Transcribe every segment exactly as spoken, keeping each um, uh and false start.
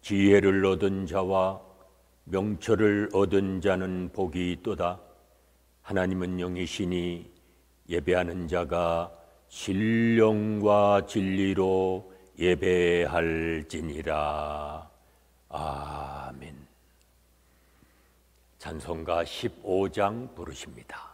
지혜를 얻은 자와 명철을 얻은 자는 복이 있도다. 하나님은 영이시니 예배하는 자가 신령과 진리로 예배할지니라. 아멘. 찬송가 십오 장 부르십니다.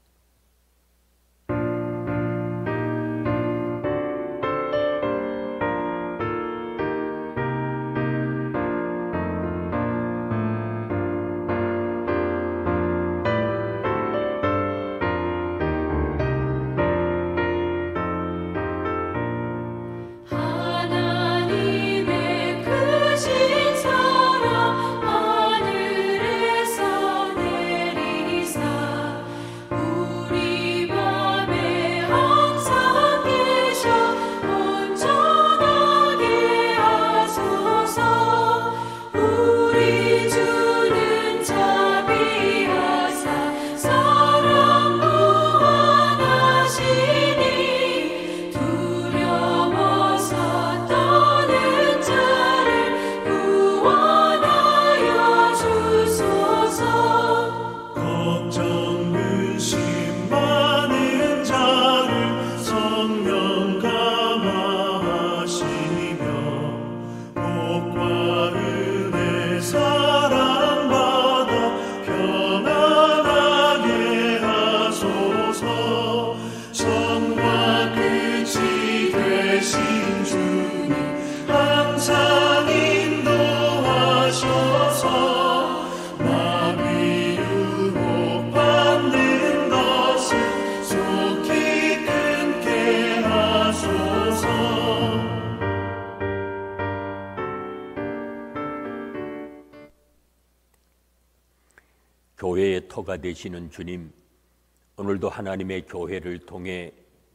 교회의 터가 되시는 주님, 오늘도 하나님의 교회를 통해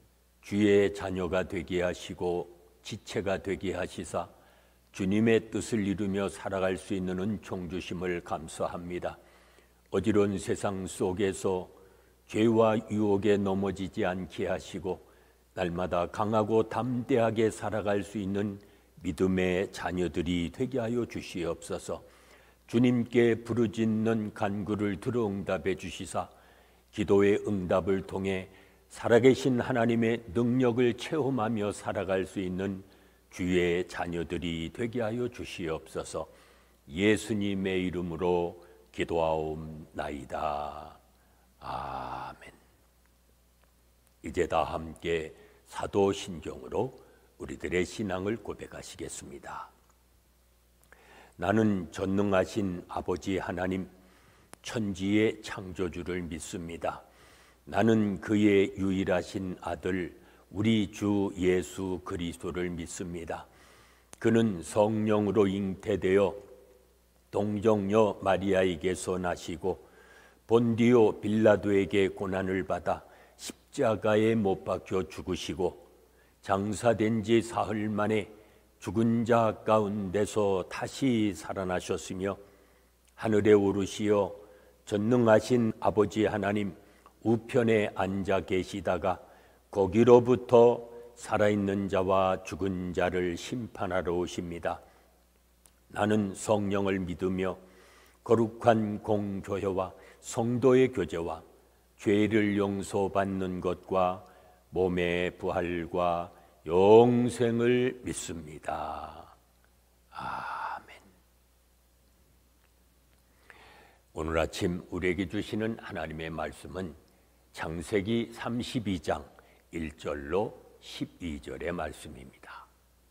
주의 자녀가 되게 하시고 지체가 되게 하시사 주님의 뜻을 이루며 살아갈 수 있는 은총 주심을 감사합니다. 어지러운 세상 속에서 죄와 유혹에 넘어지지 않게 하시고 날마다 강하고 담대하게 살아갈 수 있는 믿음의 자녀들이 되게 하여 주시옵소서. 주님께 부르짖는 간구를 들어 응답해 주시사 기도의 응답을 통해 살아계신 하나님의 능력을 체험하며 살아갈 수 있는 주의 자녀들이 되게 하여 주시옵소서. 예수님의 이름으로 기도하옵나이다. 아멘. 이제 다 함께 사도신경으로 우리들의 신앙을 고백하시겠습니다. 나는 전능하신 아버지 하나님, 천지의 창조주를 믿습니다. 나는 그의 유일하신 아들 우리 주 예수 그리스도를 믿습니다. 그는 성령으로 잉태되어 동정녀 마리아에게서 나시고 본디오 빌라도에게 고난을 받아 십자가에 못 박혀 죽으시고 장사된 지 사흘 만에 죽은 자 가운데서 다시 살아나셨으며 하늘에 오르시어 전능하신 아버지 하나님 우편에 앉아 계시다가 거기로부터 살아있는 자와 죽은 자를 심판하러 오십니다. 나는 성령을 믿으며 거룩한 공교회와 성도의 교제와 죄를 용서받는 것과 몸의 부활과 영생을 믿습니다. 아멘. 오늘 아침 우리에게 주시는 하나님의 말씀은 창세기 삼십이 장 일 절로 십이 절의 말씀입니다.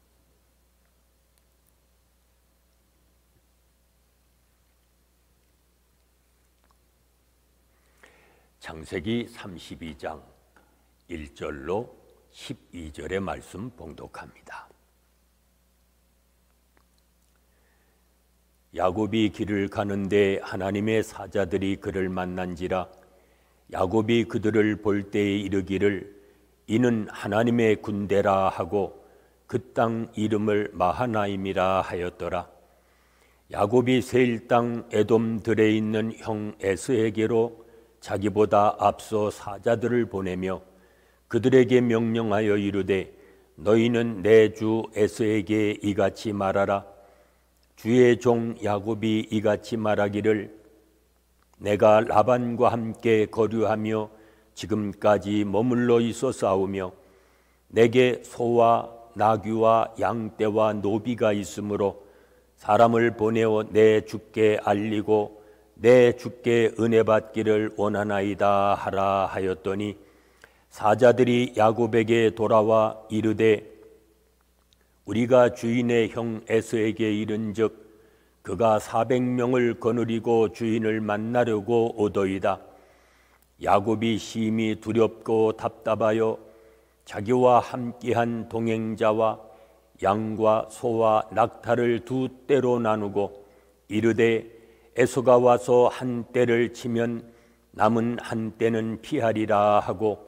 창세기 삼십이 장 일 절로 십이 절의 말씀 봉독합니다. 야곱이 길을 가는데 하나님의 사자들이 그를 만난지라. 야곱이 그들을 볼 때에 이르기를 이는 하나님의 군대라 하고 그 땅 이름을 마하나임이라 하였더라. 야곱이 세일 땅 에돔들에 있는 형 에스에게로 자기보다 앞서 사자들을 보내며 그들에게 명령하여 이르되 너희는 내 주 에스에게 이같이 말하라. 주의 종 야곱이 이같이 말하기를 내가 라반과 함께 거류하며 지금까지 머물러 있어 싸우며 내게 소와 나귀와 양떼와 노비가 있으므로 사람을 보내어 내 주께 알리고 내 주께 은혜 받기를 원하나이다 하라 하였더니 사자들이 야곱에게 돌아와 이르되 우리가 주인의 형 에서에게 이른즉 그가 사백 명을 거느리고 주인을 만나려고 오더이다. 야곱이 심히 두렵고 답답하여 자기와 함께한 동행자와 양과 소와 낙타를 두 떼로 나누고 이르되 에서가 와서 한 떼를 치면 남은 한 떼는 피하리라 하고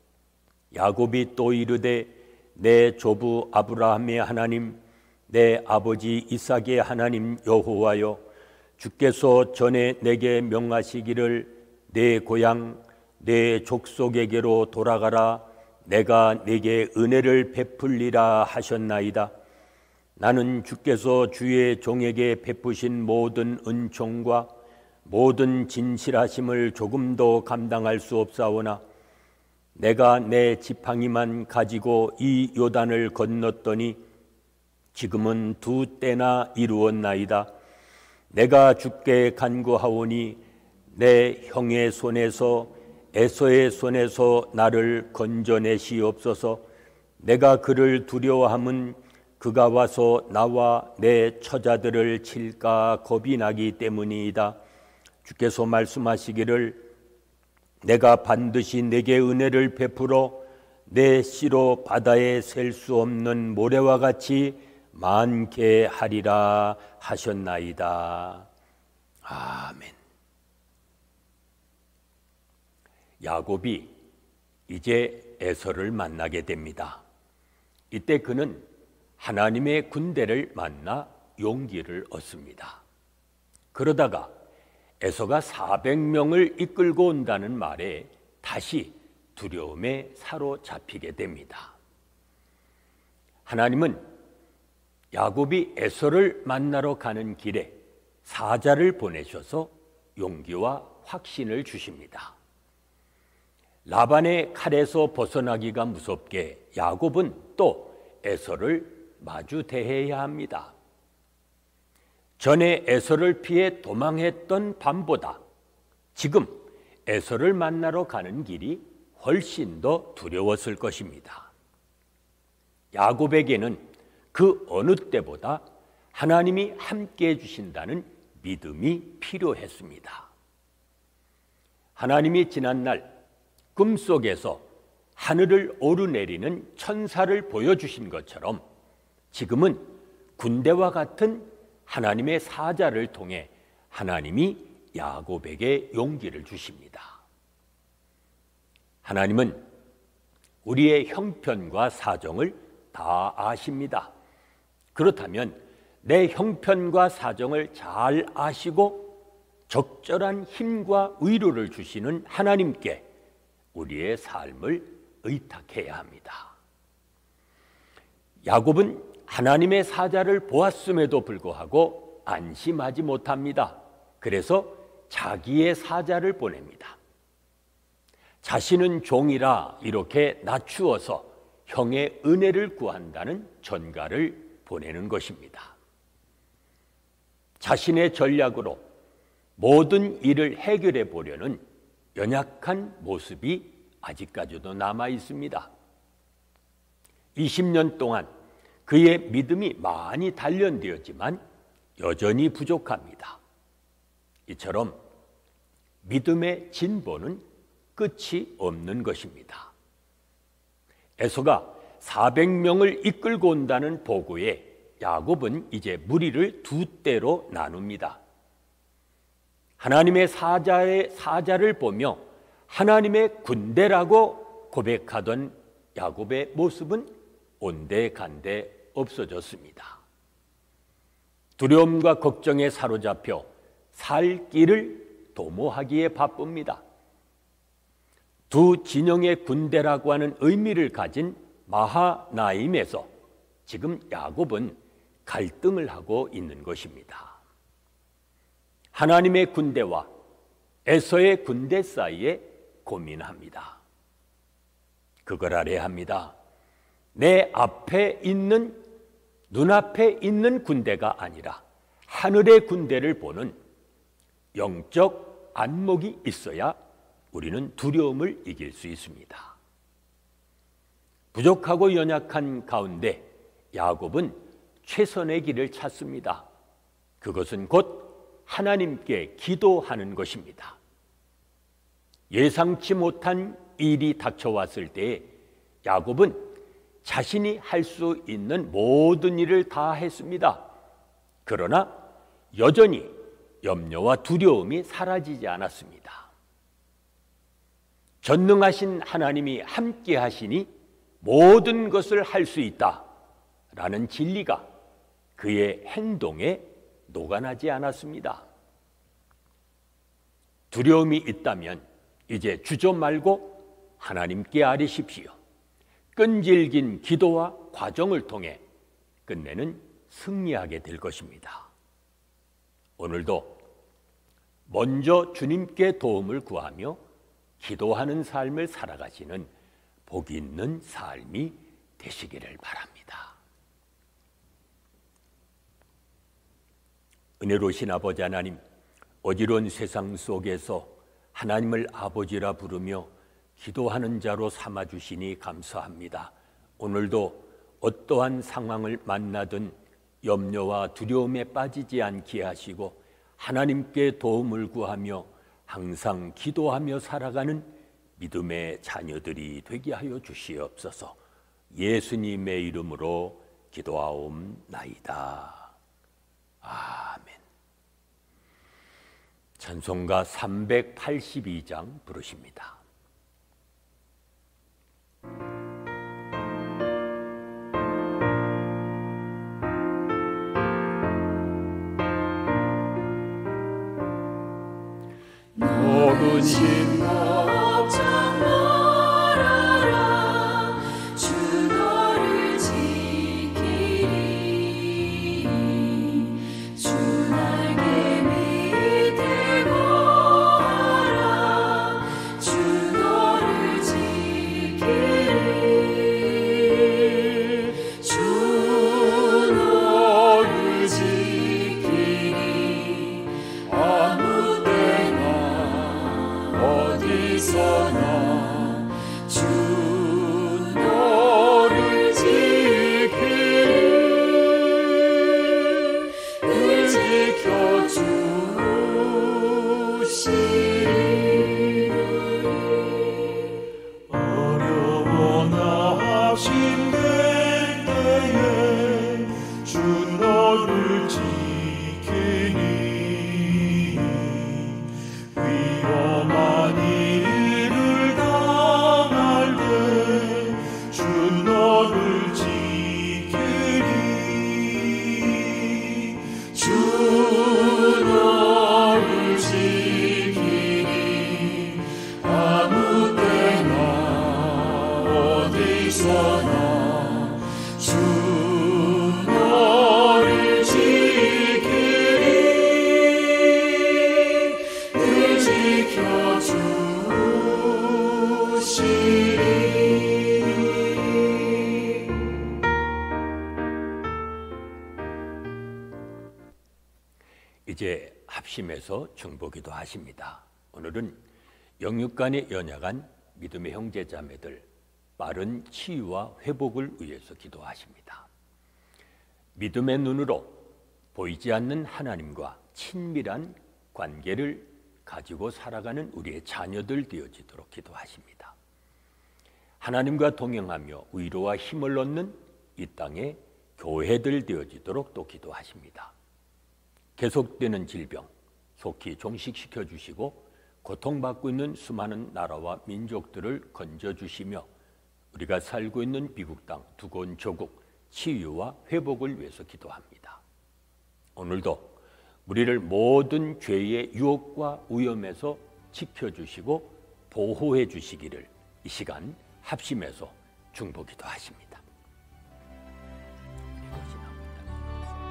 야곱이 또 이르되 내 조부 아브라함의 하나님 내 아버지 이삭의 하나님 여호와여 주께서 전에 내게 명하시기를 내 고향 내 족속에게로 돌아가라 내가 네게 은혜를 베풀리라 하셨나이다. 나는 주께서 주의 종에게 베푸신 모든 은총과 모든 진실하심을 조금도 감당할 수 없사오나 내가 내 지팡이만 가지고 이 요단을 건넜더니 지금은 두 때나 이루었나이다. 내가 주께 간구하오니 내 형의 손에서 에서의 손에서 나를 건져내시옵소서. 내가 그를 두려워함은 그가 와서 나와 내 처자들을 칠까 겁이 나기 때문이다. 주께서 말씀하시기를 내가 반드시 내게 은혜를 베풀어 내 씨로 바다에 셀 수 없는 모래와 같이 많게 하리라 하셨나이다. 아멘. 야곱이 이제 에서를 만나게 됩니다. 이때 그는 하나님의 군대를 만나 용기를 얻습니다. 그러다가 에서가 사백 명을 이끌고 온다는 말에 다시 두려움에 사로잡히게 됩니다. 하나님은 야곱이 에서를 만나러 가는 길에 사자를 보내셔서 용기와 확신을 주십니다. 라반의 칼에서 벗어나기가 무섭게 야곱은 또 에서를 마주 대해야 합니다. 전에 에서를 피해 도망했던 밤보다 지금 에서를 만나러 가는 길이 훨씬 더 두려웠을 것입니다. 야곱에게는 그 어느 때보다 하나님이 함께해 주신다는 믿음이 필요했습니다. 하나님이 지난날 꿈속에서 하늘을 오르내리는 천사를 보여주신 것처럼 지금은 군대와 같은 하나님의 사자를 통해 하나님이 야곱에게 용기를 주십니다. 하나님은 우리의 형편과 사정을 다 아십니다. 그렇다면 내 형편과 사정을 잘 아시고 적절한 힘과 위로를 주시는 하나님께 우리의 삶을 의탁해야 합니다. 야곱은 하나님의 사자를 보았음에도 불구하고 안심하지 못합니다. 그래서 자기의 사자를 보냅니다. 자신은 종이라 이렇게 낮추어서 형의 은혜를 구한다는 전가를 보내는 것입니다. 자신의 전략으로 모든 일을 해결해 보려는 연약한 모습이 아직까지도 남아 있습니다. 이십 년 동안 그의 믿음이 많이 단련되었지만 여전히 부족합니다. 이처럼 믿음의 진보는 끝이 없는 것입니다. 에서가 사백 명을 이끌고 온다는 보고에 야곱은 이제 무리를 두 떼로 나눕니다. 하나님의 사자의 사자를 보며 하나님의 군대라고 고백하던 야곱의 모습은 온데간데 없어졌습니다. 두려움과 걱정에 사로잡혀 살 길을 도모하기에 바쁩니다. 두 진영의 군대라고 하는 의미를 가진 마하나임에서 지금 야곱은 갈등을 하고 있는 것입니다. 하나님의 군대와 에서의 군대 사이에 고민합니다. 그걸 알아야 합니다. 내 앞에 있는, 눈앞에 있는 군대가 아니라 하늘의 군대를 보는 영적 안목이 있어야 우리는 두려움을 이길 수 있습니다. 부족하고 연약한 가운데 야곱은 최선의 길을 찾습니다. 그것은 곧 하나님께 기도하는 것입니다. 예상치 못한 일이 닥쳐왔을 때 야곱은 자신이 할 수 있는 모든 일을 다 했습니다. 그러나 여전히 염려와 두려움이 사라지지 않았습니다. 전능하신 하나님이 함께 하시니 모든 것을 할 수 있다라는 진리가 그의 행동에 녹아나지 않았습니다. 두려움이 있다면 이제 주저 말고 하나님께 아뢰십시오. 끈질긴 기도와 과정을 통해 끝내는 승리하게 될 것입니다. 오늘도 먼저 주님께 도움을 구하며 기도하는 삶을 살아가시는 복이 있는 삶이 되시기를 바랍니다. 은혜로우신 아버지 하나님, 어지러운 세상 속에서 하나님을 아버지라 부르며 기도하는 자로 삼아주시니 감사합니다. 오늘도 어떠한 상황을 만나든 염려와 두려움에 빠지지 않게 하시고 하나님께 도움을 구하며 항상 기도하며 살아가는 믿음의 자녀들이 되게 하여 주시옵소서. 예수님의 이름으로 기도하옵나이다. 아멘. 찬송가 삼백팔십이 장 부르십니다. 모르신 걱정 말아라. 주 너를 지키리. 주 날개 밑에 거하라. 주 너를 지키리. 주 너를 지키리. 아무 어디서나 주 너를 지키리. 늘 지켜주시리. 어려워나 힘들 때에 주 너를 지키니. 위험한 일을 당할 때 주 너를 지키리. 주 너를 지키리. 아무 때나 어디서나 주 너를 지키리. 늘 지켜주시리. 이제 합심해서 중보기도 하십니다. 오늘은 영육간에 연약한 믿음의 형제자매들 빠른 치유와 회복을 위해서 기도하십니다. 믿음의 눈으로 보이지 않는 하나님과 친밀한 관계를 가지고 살아가는 우리의 자녀들 되어지도록 기도하십니다. 하나님과 동행하며 위로와 힘을 얻는 이 땅의 교회들 되어지도록 또 기도하십니다. 계속되는 질병 속히 종식시켜 주시고 고통받고 있는 수많은 나라와 민족들을 건져주시며 우리가 살고 있는 미국 땅 두꺼운 조국 치유와 회복을 위해서 기도합니다. 오늘도 우리를 모든 죄의 유혹과 위험에서 지켜주시고 보호해 주시기를 이 시간 합심해서 중보기도 하십니다. 이것이 나옵니다.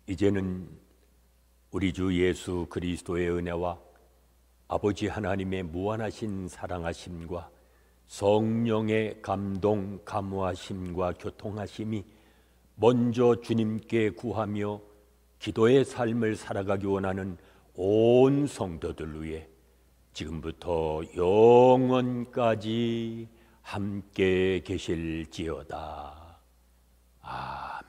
이제는 우리 주 예수 그리스도의 은혜와 아버지 하나님의 무한하신 사랑하심과 성령의 감동 감화심과 교통하심이 먼저 주님께 구하며 기도의 삶을 살아가기 원하는 온 성도들 위해 지금부터 영원까지 함께 계실지어다. 아멘.